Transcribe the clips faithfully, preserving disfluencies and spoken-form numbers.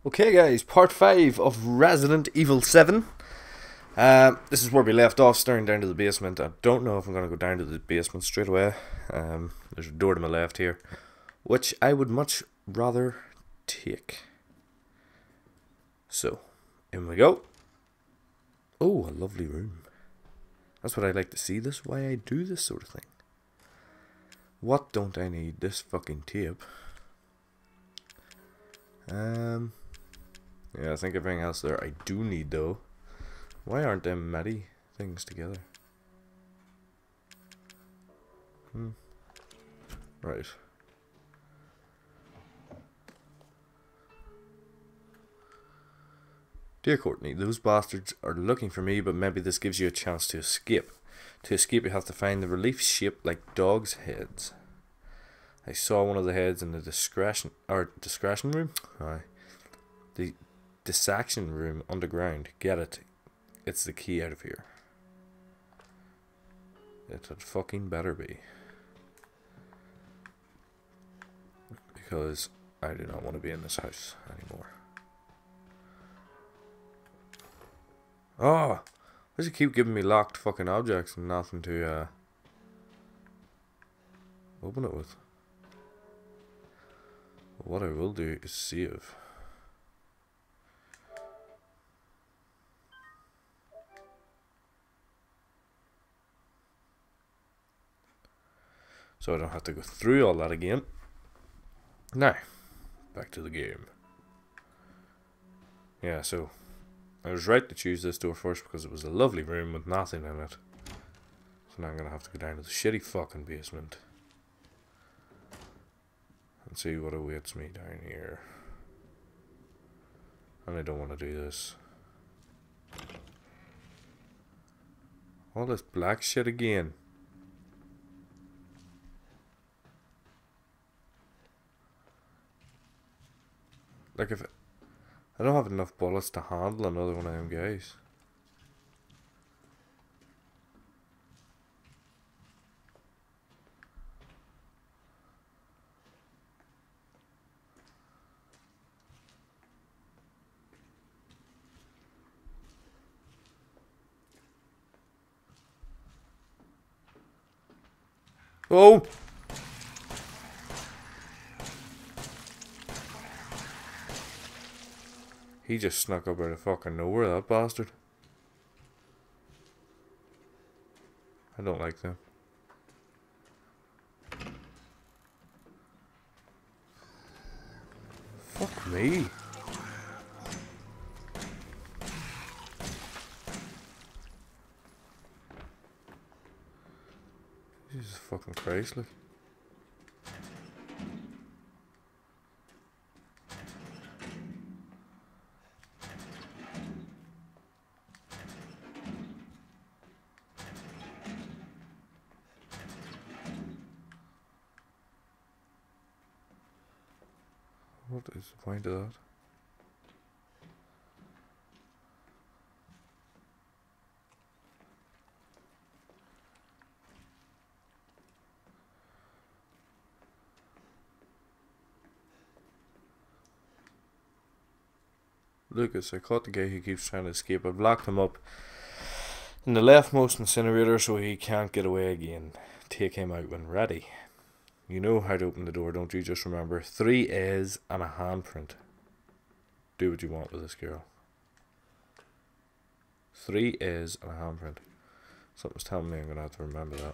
Okay guys, part five of Resident Evil seven. Um, this is where we left off, staring down to the basement. I don't know if I'm going to go down to the basement straight away. Um, there's a door to my left here, which I would much rather take. So, in we go. Oh, a lovely room. That's what I like to see. This is why I do this sort of thing. What don't I need? This fucking tape. Um... Yeah, I think everything else there I do need though. Why aren't them Maddie things together? Hmm. Right. Dear Courtney, those bastards are looking for me, but maybe this gives you a chance to escape. To escape, you have to find the relief shaped like dogs' heads. I saw one of the heads in the discretion or discretion room. Aye. The dissection room underground. Get it? It's the key out of here. It had fucking better be. Because I do not want to be in this house anymore. Oh! Why does it keep giving me locked fucking objects and nothing to uh, open it with? What I will do is save. So I don't have to go through all that again. Now, back to the game. Yeah, so I was right to choose this door first because it was a lovely room with nothing in it. So now I'm going to have to go down to the shitty fucking basement. And see what awaits me down here. And I don't want to do this. All this black shit again. Like if I don't have enough bullets to handle another one of them guys. Oh! He just snuck up out of fucking nowhere, that bastard. I don't like them. Fuck me. Jesus fucking Christ, like. What is the point of that? Lucas, I caught the guy who keeps trying to escape. I've locked him up in the leftmost incinerator so he can't get away again. Take him out when ready. You know how to open the door, don't you? Just remember, three A's and a handprint. Do what you want with this girl. Three A's and a handprint. Something's telling me I'm going to have to remember that.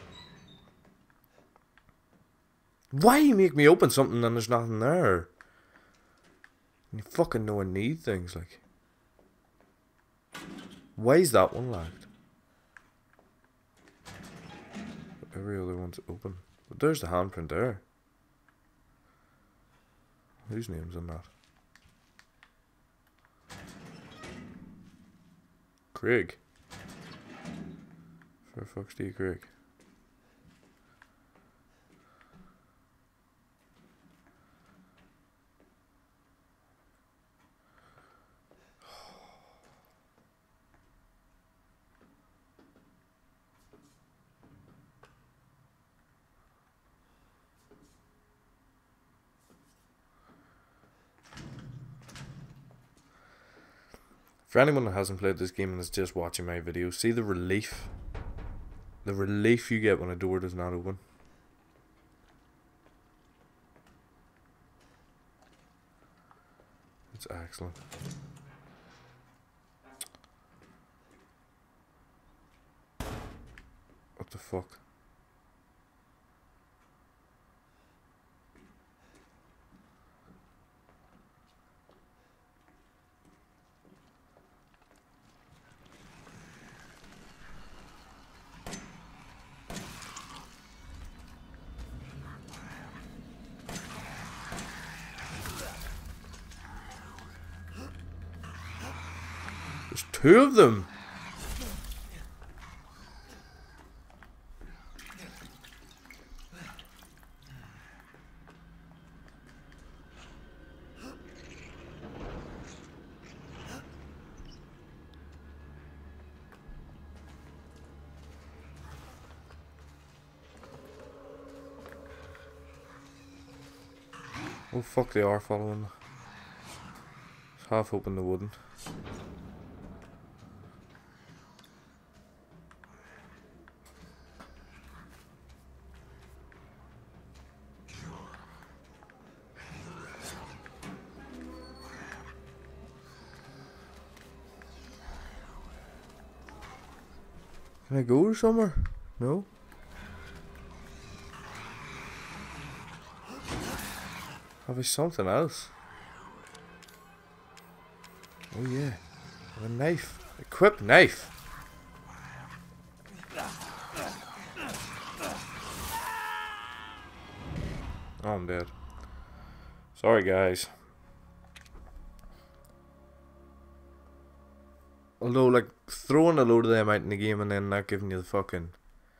Why you make me open something and there's nothing there? You fucking know I need things, like. Why is that one locked? Every other one's open. But there's the handprint there. Whose name's on that? Craig. For fuck's sake, Craig. For anyone that hasn't played this game and is just watching my videos, see the relief, the relief you get when a door does not open. It's excellent. What the fuck? There's two of them. Oh fuck, they are following. Half hoping they wouldn't. Can I go somewhere? No? Have I something else? Oh yeah. I have a knife. Equip knife. Oh, I'm dead. Sorry guys. Although, like, throwing a load of them out in the game and then not giving you the fucking...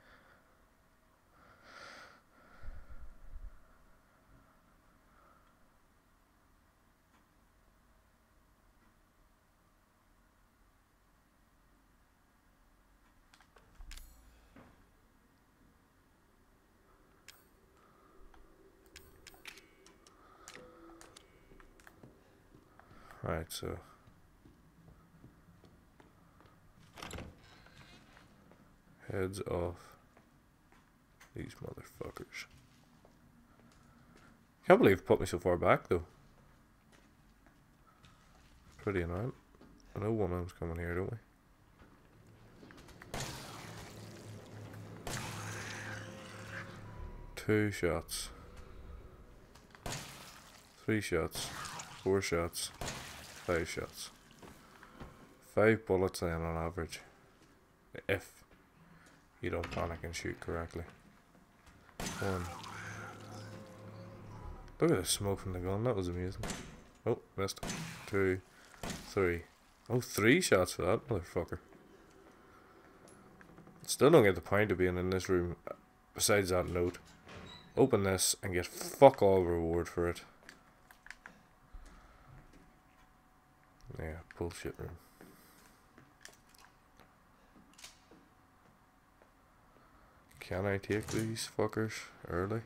Right, so... Heads off these motherfuckers. Can't believe it put me so far back though. Pretty annoying. I know one of them's coming here, don't we? Two shots. Three shots. Four shots. Five shots. Five bullets then on average. If you don't panic and shoot correctly. One. Look at the smoke from the gun, that was amusing. Oh, missed. Two. Three. Oh, three shots for that motherfucker. Still don't get the point of being in this room. Besides that note. Open this and get fuck all reward for it. Yeah, bullshit room. Can I take these fuckers early?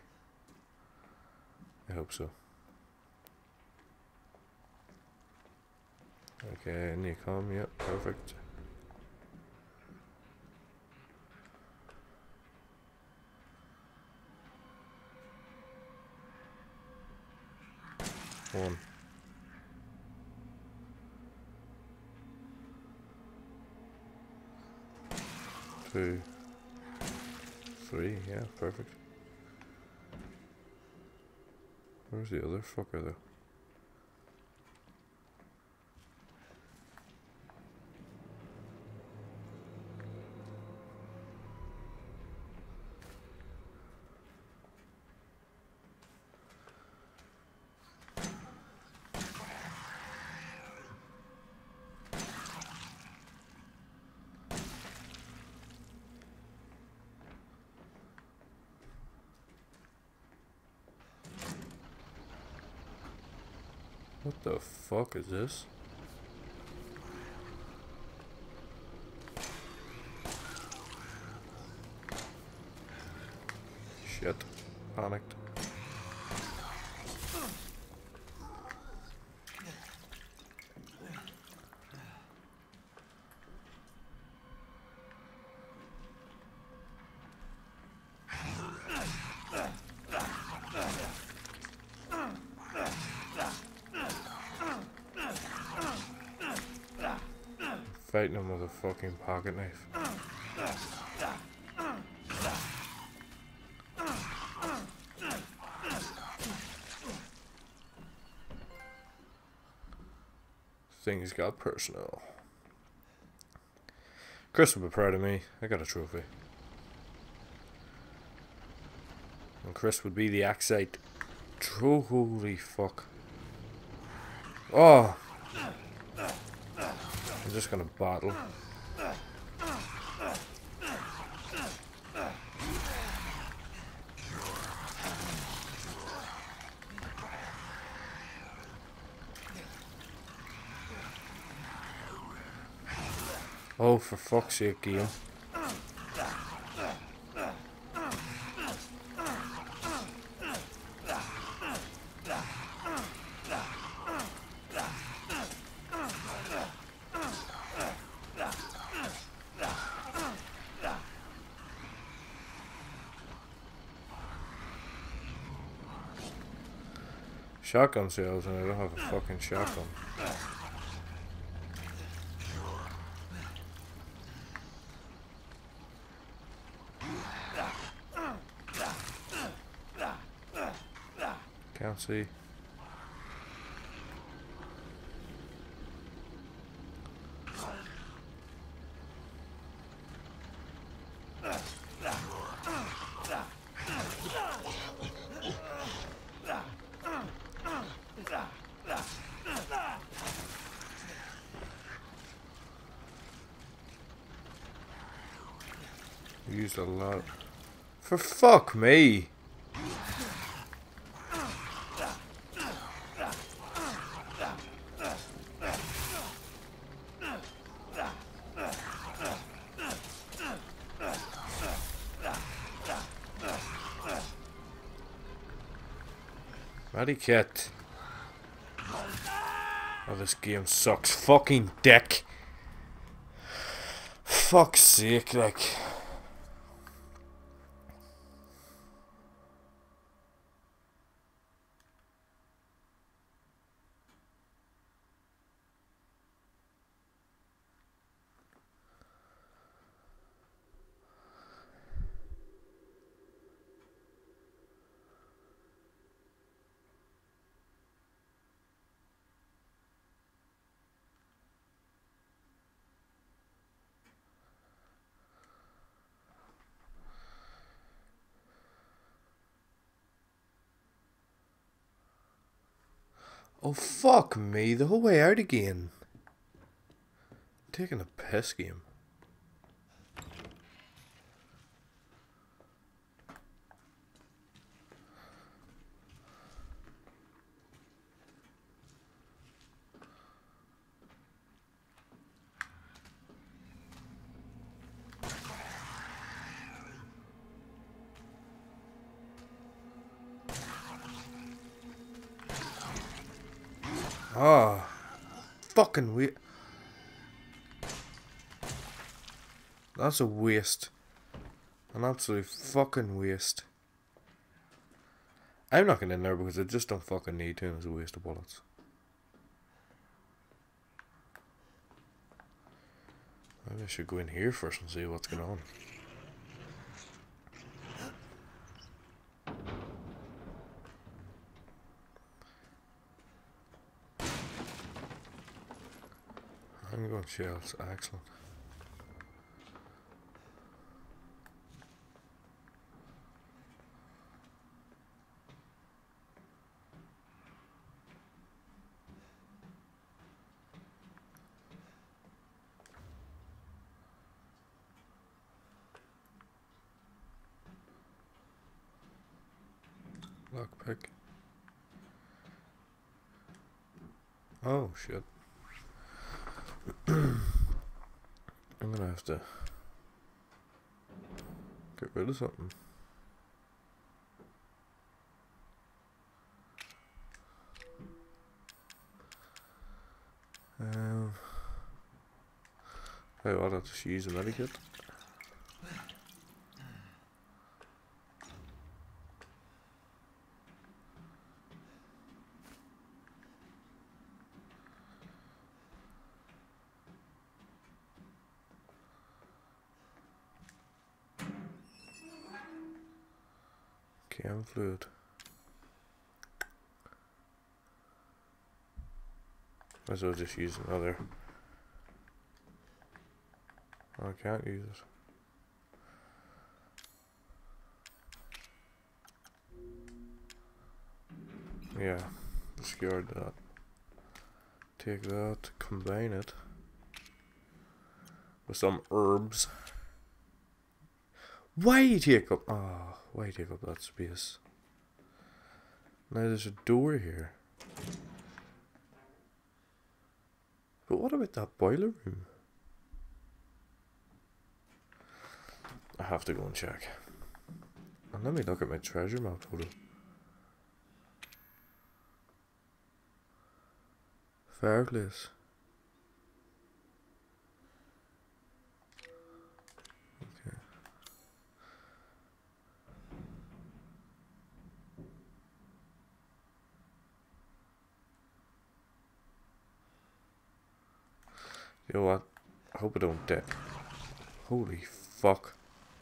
I hope so. Okay, in you come, yep, perfect. One. Two. Three, yeah, perfect. Where's the other fucker though? What the fuck is this? Shit. Panicked. fighting him with a fucking pocket knife. Things got personal. Chris will be proud of me. I got a trophy. And Chris would be the Axite. True, holy fuck. Oh! I'm just gonna battle. Oh, for fuck's sake, game. Shotgun shells and I don't have a fucking shotgun. Can't see. Used a lot. For fuck me! Cat. Oh, this game sucks. Fucking dick. Fuck's sake, like. Oh, fuck me, the whole way out again. I'm taking a piss game. Ah, fucking weird. That's a waste. An absolute fucking waste. I'm not getting in there because I just don't fucking need to, and it's a waste of bullets. Maybe I should go in here first and see what's going on. I'm going shells, excellent. Lockpick. Oh shit. I'm gonna have to get rid of something. Um, hey, I'll have to use a medikit. Chem fluid. Might as well just use another. Oh, I can't use it. Yeah, discard that. Take that, combine it with some herbs. Why take up? Oh, why take up that space? Now there's a door here. But what about that boiler room? I have to go and check. And let me look at my treasure map photo. Fireplace. Okay. You know what? I hope I don't die. Holy fuck.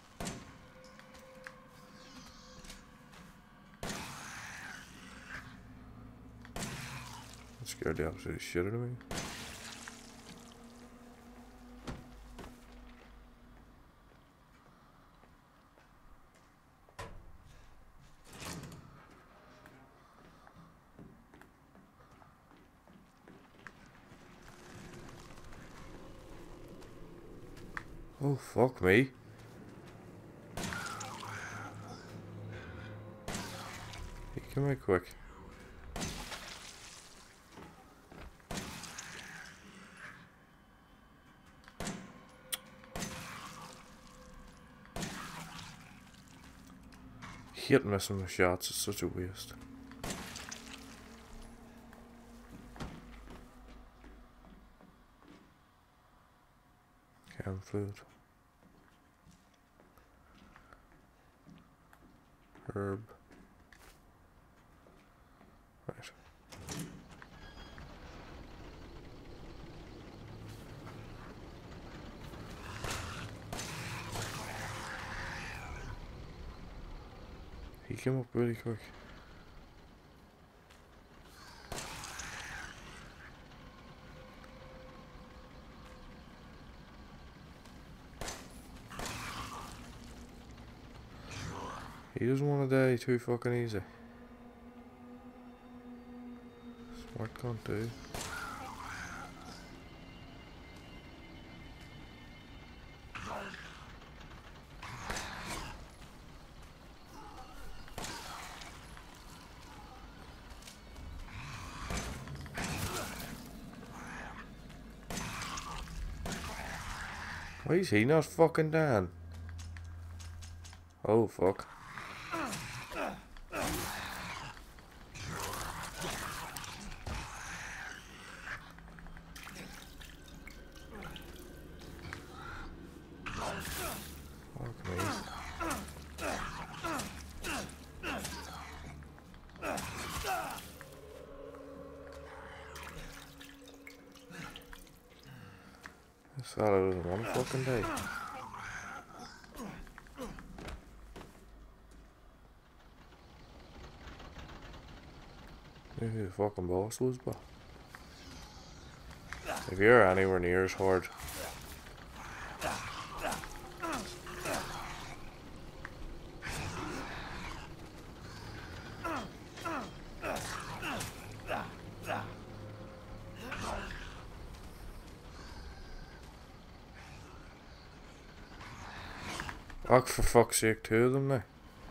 That scared the absolute shit out of me. Oh, fuck me. Hey, come here quick. Hate missing with shots, it's such a waste. Chem fluid. Herb. Right. He came up really quick. He doesn't want to die too fucking easy. Smart cunt, dude. Why is he not fucking down? Oh fuck. I thought it was one fucking day. Maybe who the fucking boss was, but if you're anywhere near as hard. Oh, for fuck's sake, two of them now.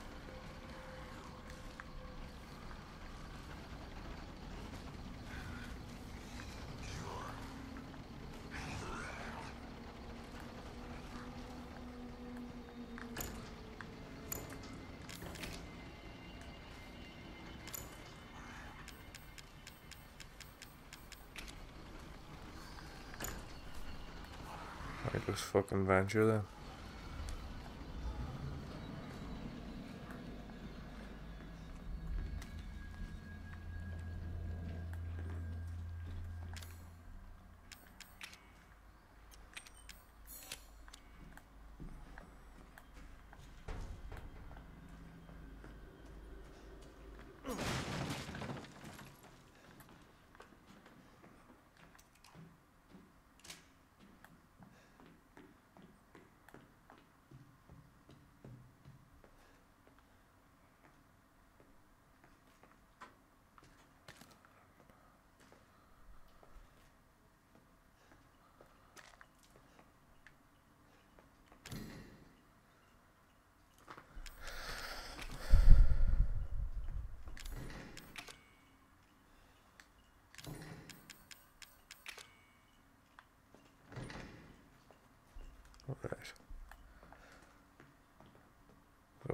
Right, let's fucking venture then.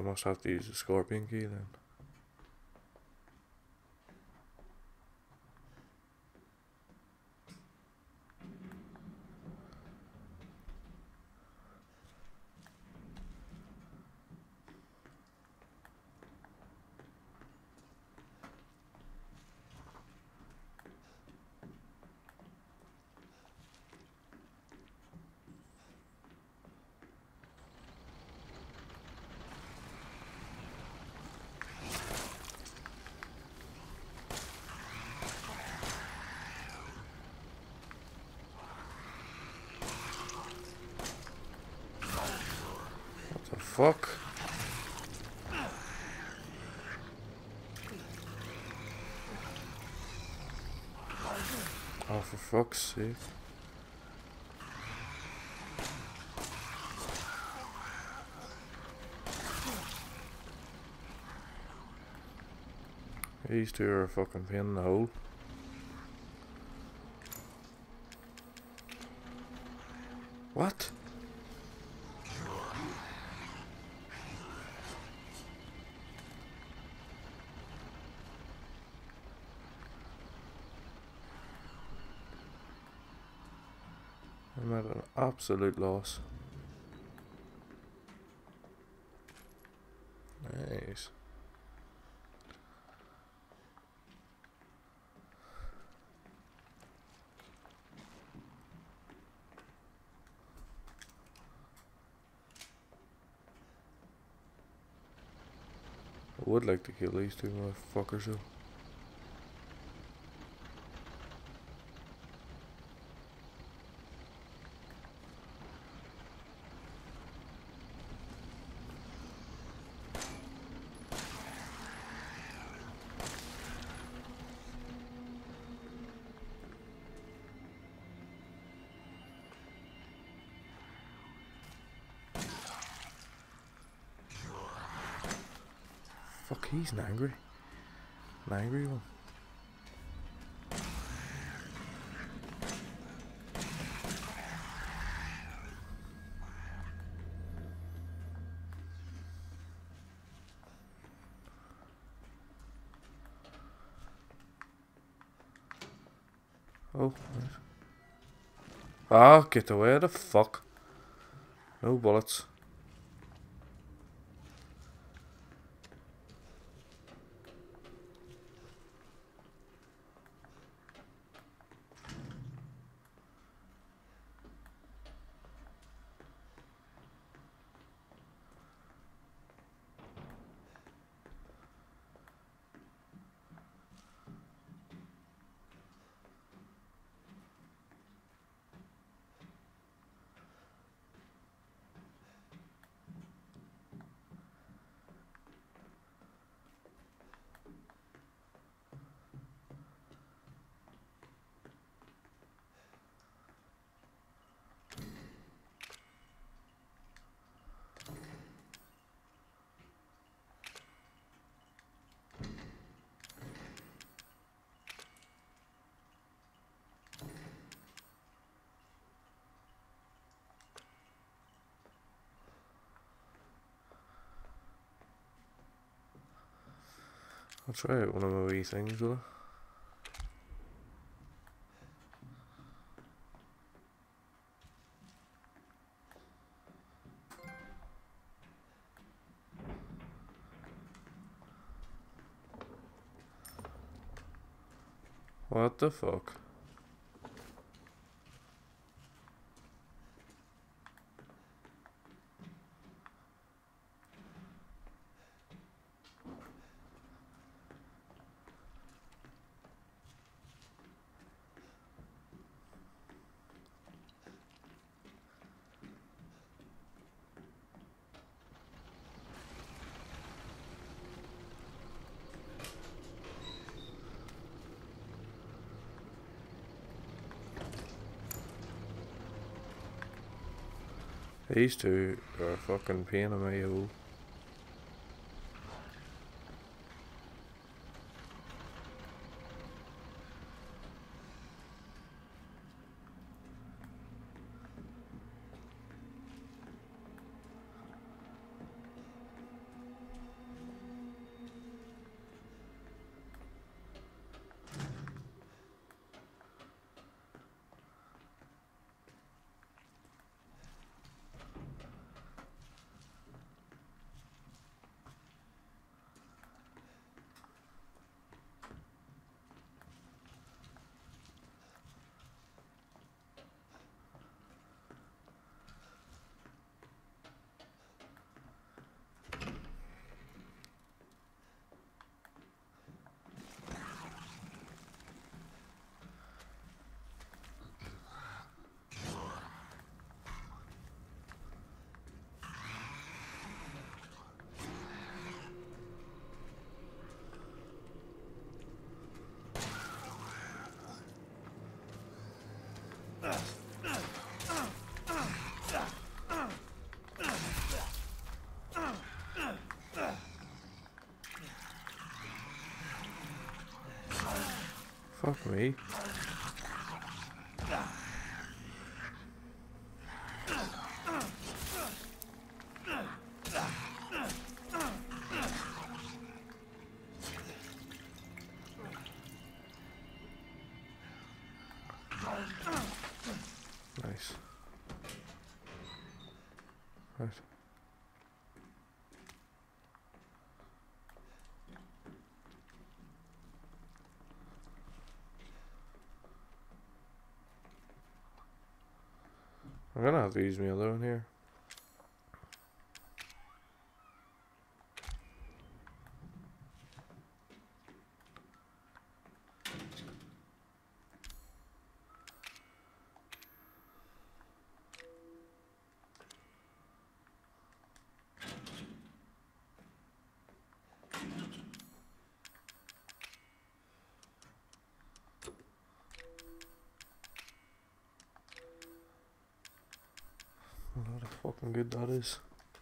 must have to use the scorpion key then. Fuck. Oh, for fuck's sake. These two are a fucking pain in the hole. What? I'm at an absolute loss. Nice. I would like to kill these two motherfuckers though. Fuck, he's an angry. An angry one. Oh, right. Ah, get away the fuck. No bullets. I'll try out one of my wee things, will I? What the fuck? These two are a fucking pain in my hole. Fuck me. Nice. Right. I'm gonna have to use my other one here. What a fucking good that is.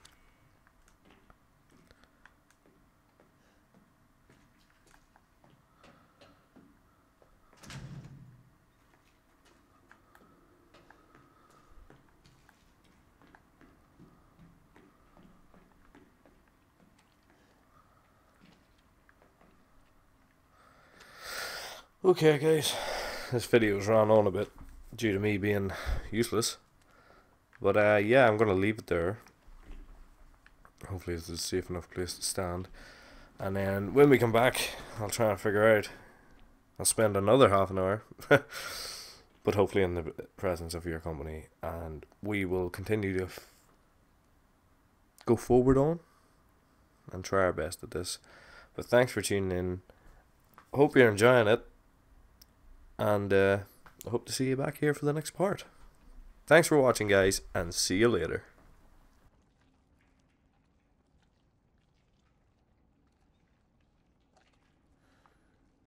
Okay guys, this video's ran on a bit due to me being useless, but uh, yeah, I'm gonna leave it there. Hopefully it's a safe enough place to stand, and then when we come back I'll try and figure out, I'll spend another half an hour but hopefully in the presence of your company, and we will continue to f go forward on and try our best at this. But thanks for tuning in, hope you're enjoying it. And uh, I hope to see you back here for the next part. Thanks for watching, guys, and see you later.